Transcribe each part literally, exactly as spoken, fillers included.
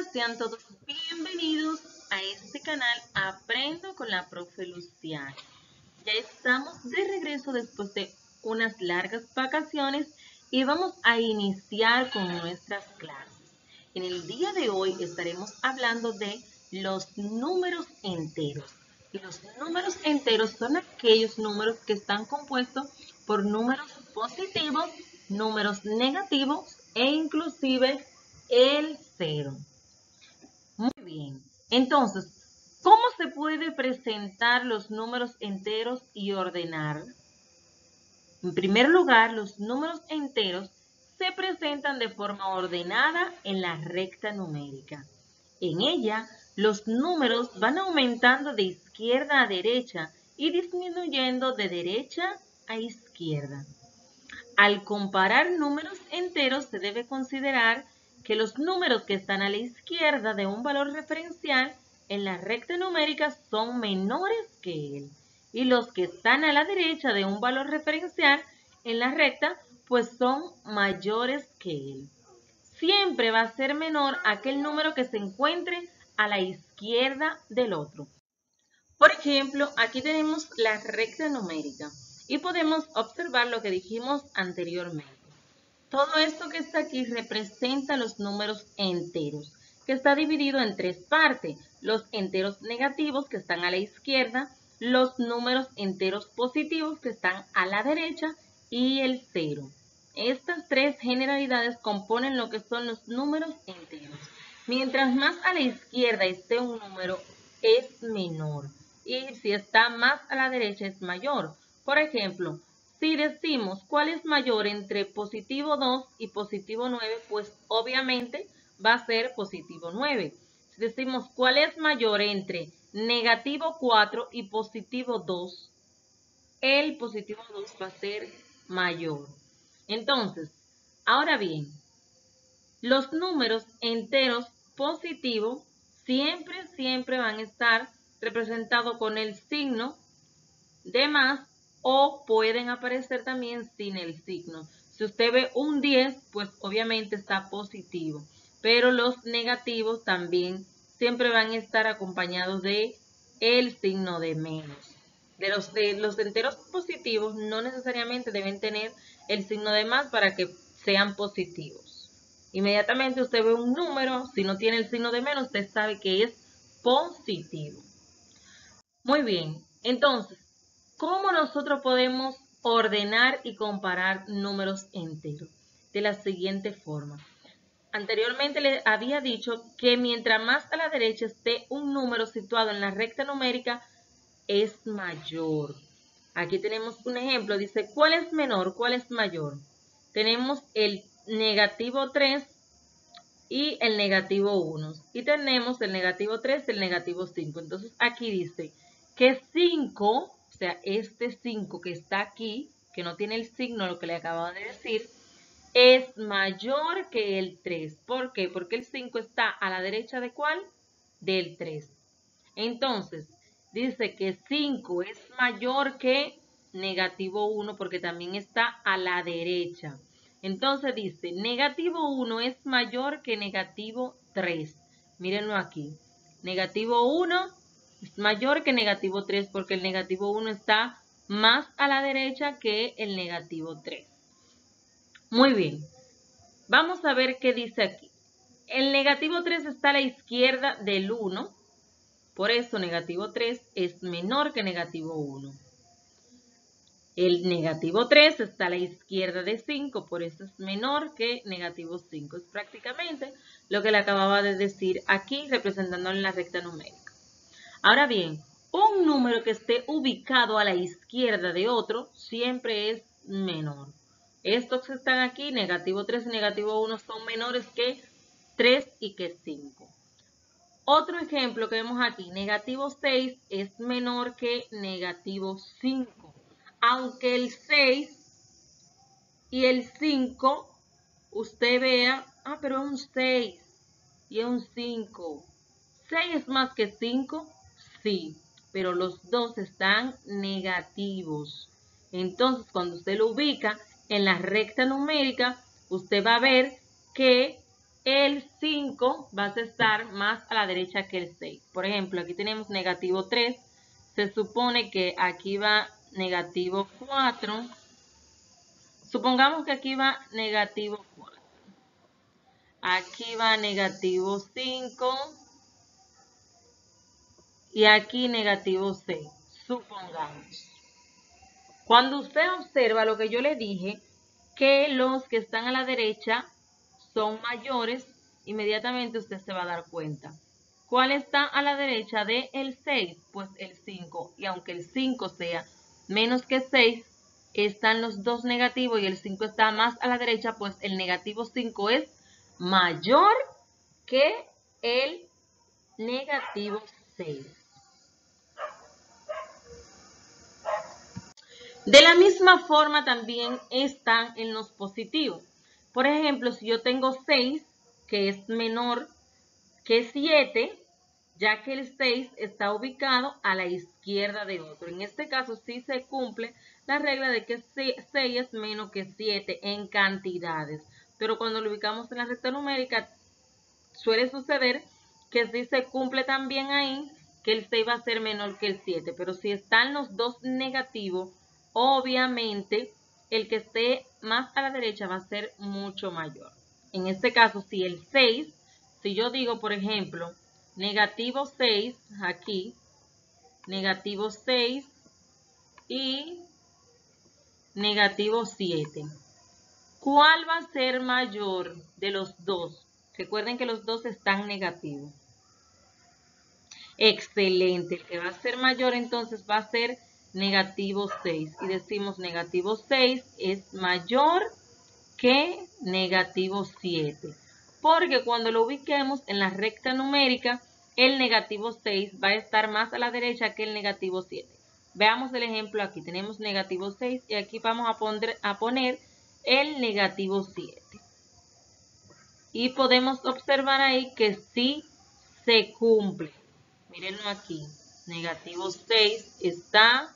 sean todos bienvenidos a este canal Aprendo con la Profe Luciana. Ya estamos de regreso después de unas largas vacaciones y vamos a iniciar con nuestras clases. En el día de hoy estaremos hablando de los números enteros. Y los números enteros son aquellos números que están compuestos por números positivos, números negativos e inclusive el cero. Muy bien. Entonces, ¿cómo se puede presentar los números enteros y ordenar? En primer lugar, los números enteros se presentan de forma ordenada en la recta numérica. En ella, los números van aumentando de izquierda a derecha y disminuyendo de derecha a izquierda. Al comparar números enteros, se debe considerar que los números que están a la izquierda de un valor referencial en la recta numérica son menores que él, y los que están a la derecha de un valor referencial en la recta, pues son mayores que él. Siempre va a ser menor aquel número que se encuentre a la izquierda del otro. Por ejemplo, aquí tenemos la recta numérica y podemos observar lo que dijimos anteriormente. Todo esto que está aquí representa los números enteros, que está dividido en tres partes: los enteros negativos que están a la izquierda, los números enteros positivos que están a la derecha y el cero. Estas tres generalidades componen lo que son los números enteros. Mientras más a la izquierda esté un número, es menor, y si está más a la derecha es mayor. Por ejemplo, si decimos cuál es mayor entre positivo dos y positivo nueve, pues obviamente va a ser positivo nueve. Si decimos cuál es mayor entre negativo cuatro y positivo dos, el positivo dos va a ser mayor. Entonces, ahora bien, los números enteros positivos siempre, siempre van a estar representados con el signo de más, o pueden aparecer también sin el signo. Si usted ve un diez, pues obviamente está positivo, pero los negativos también siempre van a estar acompañados de el signo de menos. De los, de los enteros positivos no necesariamente deben tener el signo de más para que sean positivos. Inmediatamente usted ve un número, si no tiene el signo de menos, usted sabe que es positivo. Muy bien, entonces, ¿cómo nosotros podemos ordenar y comparar números enteros? De la siguiente forma. Anteriormente les había dicho que mientras más a la derecha esté un número situado en la recta numérica, es mayor. Aquí tenemos un ejemplo. Dice, ¿cuál es menor? ¿Cuál es mayor? Tenemos el negativo tres y el negativo uno. Y tenemos el negativo tres y el negativo cinco. Entonces aquí dice que cinco... O sea, este cinco que está aquí, que no tiene el signo, lo que le acababa de decir, es mayor que el tres. ¿Por qué? Porque el cinco está a la derecha ¿de cuál? Del tres. Entonces, dice que cinco es mayor que negativo uno porque también está a la derecha. Entonces dice, negativo uno es mayor que negativo tres. Mírenlo aquí. Negativo uno es mayor que negativo tres porque el negativo uno está más a la derecha que el negativo tres. Muy bien. Vamos a ver qué dice aquí. El negativo tres está a la izquierda del uno. Por eso negativo tres es menor que negativo uno. El negativo tres está a la izquierda de cinco. Por eso es menor que negativo cinco. Es prácticamente lo que le acababa de decir aquí representándolo en la recta numérica. Ahora bien, un número que esté ubicado a la izquierda de otro siempre es menor. Estos que están aquí, negativo tres y negativo uno, son menores que tres y que cinco. Otro ejemplo que vemos aquí, negativo seis es menor que negativo cinco. Aunque el seis y el cinco, usted vea, ah, pero es un seis y es un cinco. ¿seis es más que cinco? Sí, pero los dos están negativos. Entonces, cuando usted lo ubica en la recta numérica, usted va a ver que el cinco va a estar más a la derecha que el seis. Por ejemplo, aquí tenemos negativo tres. Se supone que aquí va negativo cuatro. Supongamos que aquí va negativo cuatro. Aquí va negativo cinco. Y aquí negativo seis. Supongamos. Cuando usted observa lo que yo le dije, que los que están a la derecha son mayores, inmediatamente usted se va a dar cuenta. ¿Cuál está a la derecha de el seis? Pues el cinco. Y aunque el cinco sea menos que seis, están los dos negativos y el cinco está más a la derecha, pues el negativo cinco es mayor que el negativo seis. De la misma forma también están en los positivos. Por ejemplo, si yo tengo seis, que es menor que siete, ya que el seis está ubicado a la izquierda de otro. En este caso sí se cumple la regla de que seis es menos que siete en cantidades. Pero cuando lo ubicamos en la recta numérica, suele suceder que sí se cumple también ahí que el seis va a ser menor que el siete. Pero si están los dos negativos, obviamente el que esté más a la derecha va a ser mucho mayor. En este caso, si el seis, si yo digo, por ejemplo, negativo seis, aquí, negativo seis y negativo siete. ¿Cuál va a ser mayor de los dos? Recuerden que los dos están negativos. Excelente. El que va a ser mayor entonces va a ser negativo seis. Y decimos negativo seis es mayor que negativo siete. Porque cuando lo ubiquemos en la recta numérica, el negativo seis va a estar más a la derecha que el negativo siete. Veamos el ejemplo aquí. Tenemos negativo seis y aquí vamos a poner, a poner el negativo siete. Y podemos observar ahí que sí se cumple. Mírenlo aquí. Negativo seis está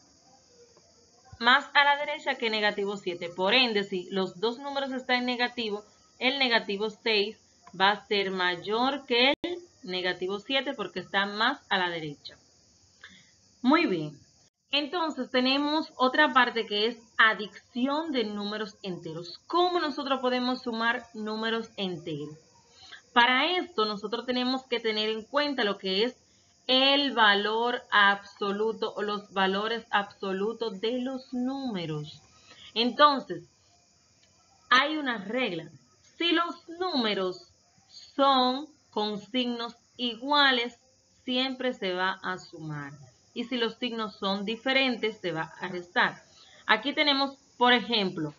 más a la derecha que negativo siete. Por ende, si los dos números están en negativo, el negativo seis va a ser mayor que el negativo siete porque está más a la derecha. Muy bien. Entonces tenemos otra parte que es adición de números enteros. ¿Cómo nosotros podemos sumar números enteros? Para esto nosotros tenemos que tener en cuenta lo que es el valor absoluto o los valores absolutos de los números. Entonces, hay una regla. Si los números son con signos iguales, siempre se va a sumar. Y si los signos son diferentes, se va a restar. Aquí tenemos, por ejemplo,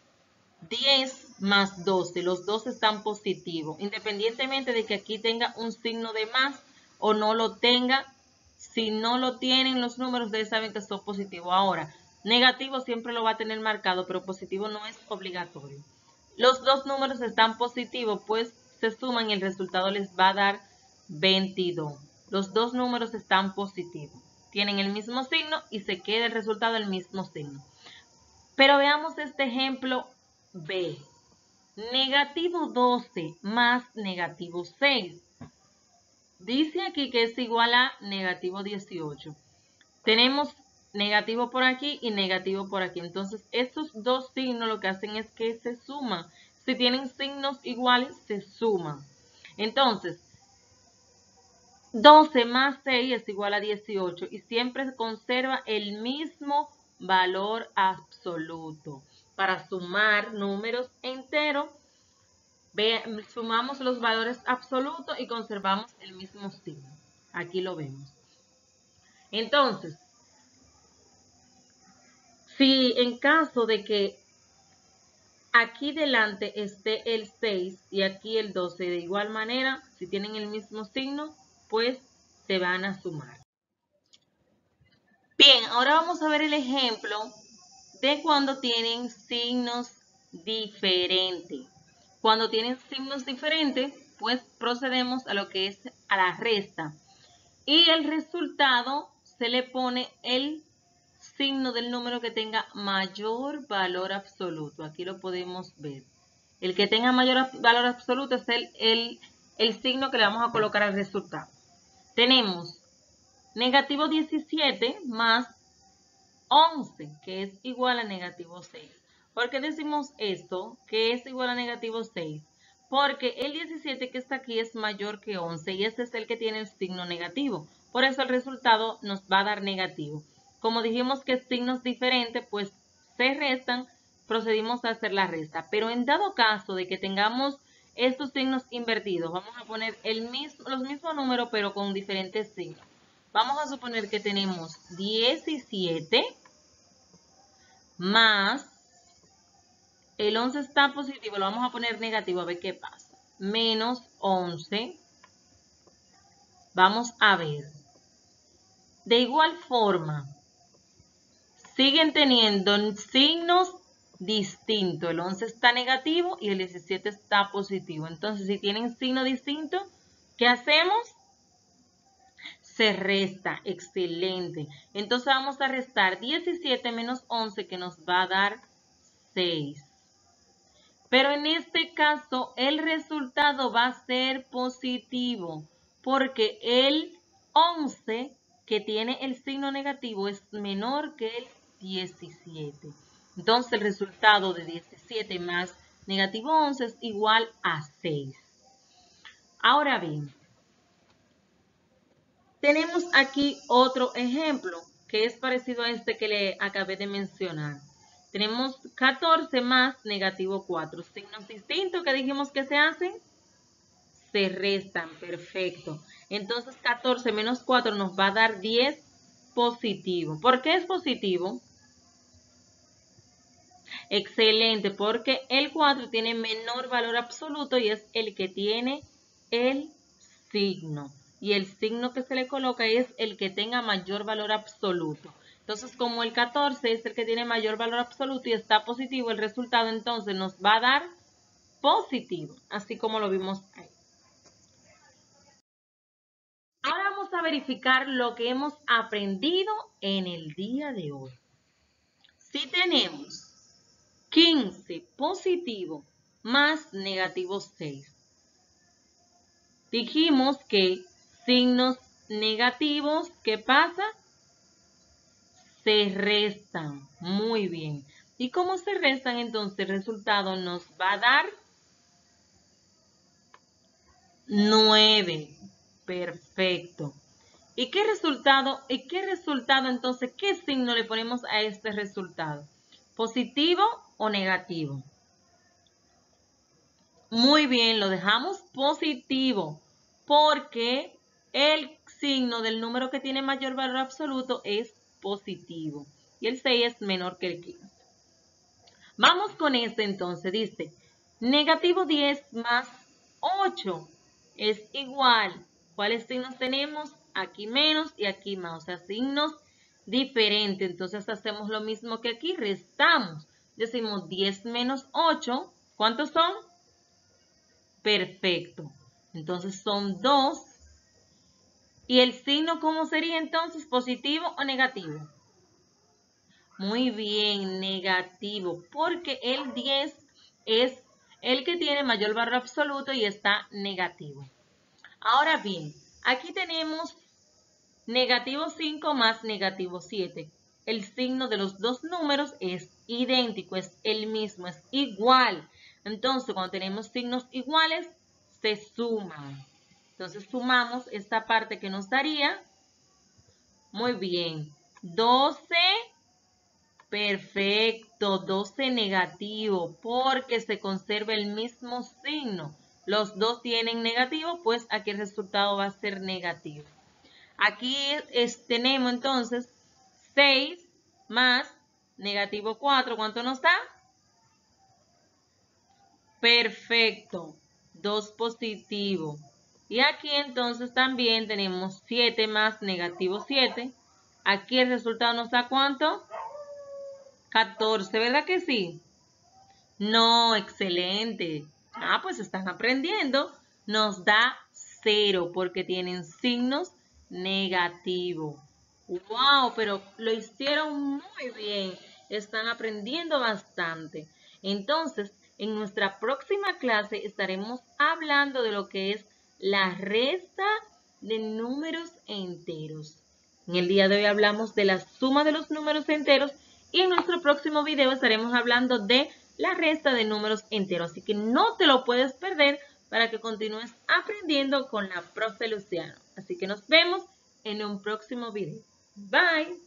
diez más doce. Los dos están positivos. Independientemente de que aquí tenga un signo de más o no lo tenga, si no lo tienen los números, ustedes saben que son positivos. Ahora, negativo siempre lo va a tener marcado, pero positivo no es obligatorio. Los dos números están positivos, pues se suman y el resultado les va a dar veintidós. Los dos números están positivos. Tienen el mismo signo y se queda el resultado el mismo signo. Pero veamos este ejemplo B. Negativo doce más negativo seis. Dice aquí que es igual a negativo dieciocho. Tenemos negativo por aquí y negativo por aquí. Entonces, estos dos signos lo que hacen es que se suman. Si tienen signos iguales, se suman. Entonces, doce más seis es igual a dieciocho y siempre se conserva el mismo valor absoluto. Para sumar números enteros, Ve, sumamos los valores absolutos y conservamos el mismo signo. Aquí lo vemos. Entonces, si en caso de que aquí delante esté el seis y aquí el doce, de igual manera, si tienen el mismo signo, pues se van a sumar. Bien, ahora vamos a ver el ejemplo de cuando tienen signos diferentes. Cuando tienen signos diferentes, pues procedemos a lo que es a la resta. Y el resultado se le pone el signo del número que tenga mayor valor absoluto. Aquí lo podemos ver. El que tenga mayor valor absoluto es el, el, el signo que le vamos a colocar al resultado. Tenemos negativo diecisiete más once, que es igual a negativo seis. ¿Por qué decimos esto, que es igual a negativo seis? Porque el diecisiete que está aquí es mayor que once y este es el que tiene el signo negativo. Por eso el resultado nos va a dar negativo. Como dijimos que signos diferentes, pues se restan, procedimos a hacer la resta. Pero en dado caso de que tengamos estos signos invertidos, vamos a poner el mismo, los mismos números pero con diferentes signos. Vamos a suponer que tenemos diecisiete más, el once está positivo, lo vamos a poner negativo a ver qué pasa. Menos once. Vamos a ver. De igual forma, siguen teniendo signos distintos. El once está negativo y el diecisiete está positivo. Entonces, si tienen signo distinto, ¿qué hacemos? Se resta. Excelente. Entonces vamos a restar diecisiete menos once, que nos va a dar seis. Pero en este caso el resultado va a ser positivo porque el once que tiene el signo negativo es menor que el diecisiete. Entonces el resultado de diecisiete más negativo once es igual a seis. Ahora bien, tenemos aquí otro ejemplo que es parecido a este que le acabé de mencionar. Tenemos catorce más negativo cuatro. Signos distintos que dijimos que se hacen, se restan. Perfecto. Entonces catorce menos cuatro nos va a dar diez positivo. ¿Por qué es positivo? Excelente, porque el cuatro tiene menor valor absoluto y es el que tiene el signo. Y el signo que se le coloca es el que tenga mayor valor absoluto. Entonces, como el catorce es el que tiene mayor valor absoluto y está positivo, el resultado entonces nos va a dar positivo, así como lo vimos ahí. Ahora vamos a verificar lo que hemos aprendido en el día de hoy. Si tenemos quince positivo más negativo seis, dijimos que signos negativos, ¿qué pasa? Se restan. Muy bien. ¿Y cómo se restan? Entonces el resultado nos va a dar nueve. Perfecto. ¿Y qué resultado? ¿Y qué resultado entonces? ¿Qué signo le ponemos a este resultado? ¿Positivo o negativo? Muy bien, lo dejamos positivo porque el signo del número que tiene mayor valor absoluto es positivo y el seis es menor que el quince. Vamos con este entonces, dice, negativo diez más ocho es igual. ¿Cuáles signos tenemos? Aquí menos y aquí más, o sea, signos diferentes. Entonces hacemos lo mismo que aquí, restamos. Decimos diez menos ocho, ¿cuántos son? Perfecto. Entonces son dos. ¿Y el signo cómo sería entonces? ¿Positivo o negativo? Muy bien, negativo, porque el diez es el que tiene mayor valor absoluto y está negativo. Ahora bien, aquí tenemos negativo cinco más negativo siete. El signo de los dos números es idéntico, es el mismo, es igual. Entonces, cuando tenemos signos iguales, se suman. Entonces, sumamos esta parte que nos daría. Muy bien. doce. Perfecto. doce negativo, porque se conserva el mismo signo. Los dos tienen negativo, pues aquí el resultado va a ser negativo. Aquí es, tenemos entonces seis más negativo cuatro. ¿Cuánto nos da? Perfecto. dos positivo. Y aquí entonces también tenemos siete más negativo siete. Aquí el resultado nos da ¿cuánto? catorce, ¿verdad que sí? No, excelente. Ah, pues están aprendiendo. Nos da cero porque tienen signos negativos. ¡Wow! Pero lo hicieron muy bien. Están aprendiendo bastante. Entonces, En nuestra próxima clase estaremos hablando de lo que es la resta de números enteros. En el día de hoy hablamos de la suma de los números enteros y en nuestro próximo video estaremos hablando de la resta de números enteros. Así que no te lo puedes perder para que continúes aprendiendo con la profe Luciano. Así que nos vemos en un próximo video. Bye.